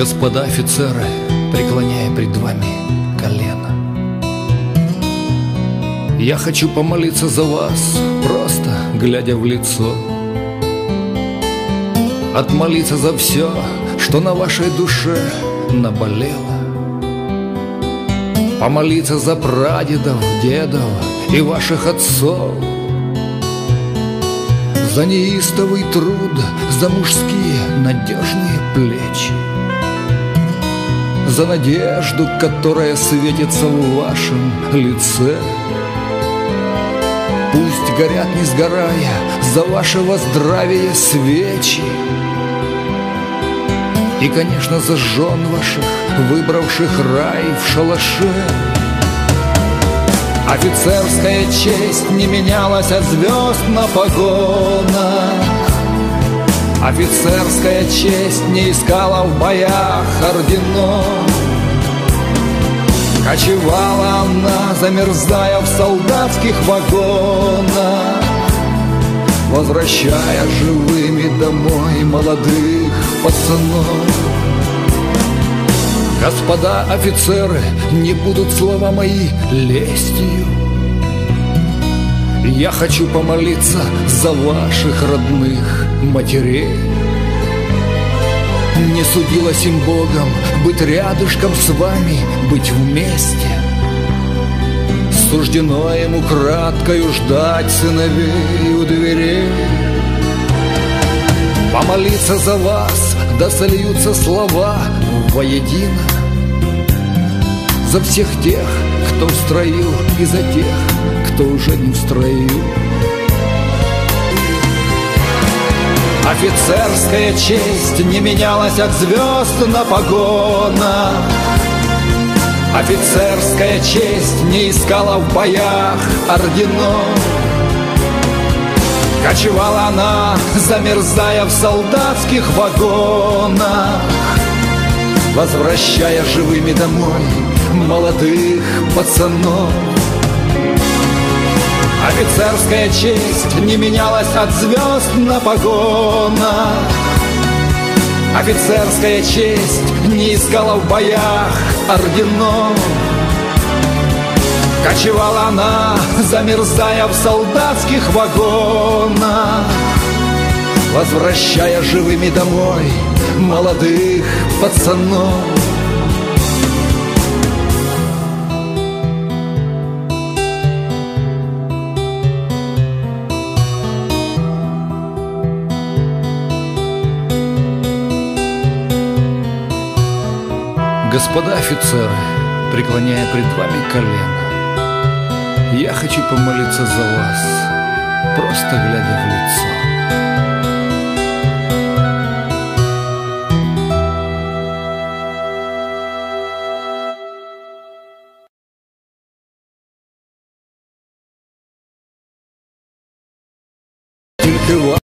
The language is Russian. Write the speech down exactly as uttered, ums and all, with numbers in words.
Господа офицеры, преклоняя пред вами колено, я хочу помолиться за вас, просто глядя в лицо, отмолиться за все, что на вашей душе наболело, помолиться за прадедов, дедов и ваших отцов, за неистовый труд, за мужские надежные плечи, за надежду, которая светится в вашем лице. Пусть горят, не сгорая, за вашего здравия свечи, и, конечно, за жен ваших, выбравших рай в шалаше. Офицерская честь не менялась от звезд на погонах, офицерская честь не искала в боях орденов. Кочевала она, замерзая в солдатских вагонах, возвращая живыми домой молодых пацанов. Господа офицеры, не будут слова мои лестью, я хочу помолиться за ваших родных матерей. Не судилось им Богом быть рядышком с вами, быть вместе. Суждено ему краткою ждать сыновей у дверей. Помолиться за вас, да сольются слова воедино, за всех тех, кто в строю, и за тех, кто уже не в строю. Офицерская честь не менялась от звезд на погонах, офицерская честь не искала в боях орденов. Кочевала она, замерзая в солдатских вагонах, возвращая живыми домой молодых пацанов. Офицерская честь не менялась от звезд на погонах, офицерская честь не искала в боях орденов. Кочевала она, замерзая в солдатских вагонах, возвращая живыми домой молодых пацанов. Господа офицеры, преклоняя пред вами колено, я хочу помолиться за вас, просто глядя в лицо.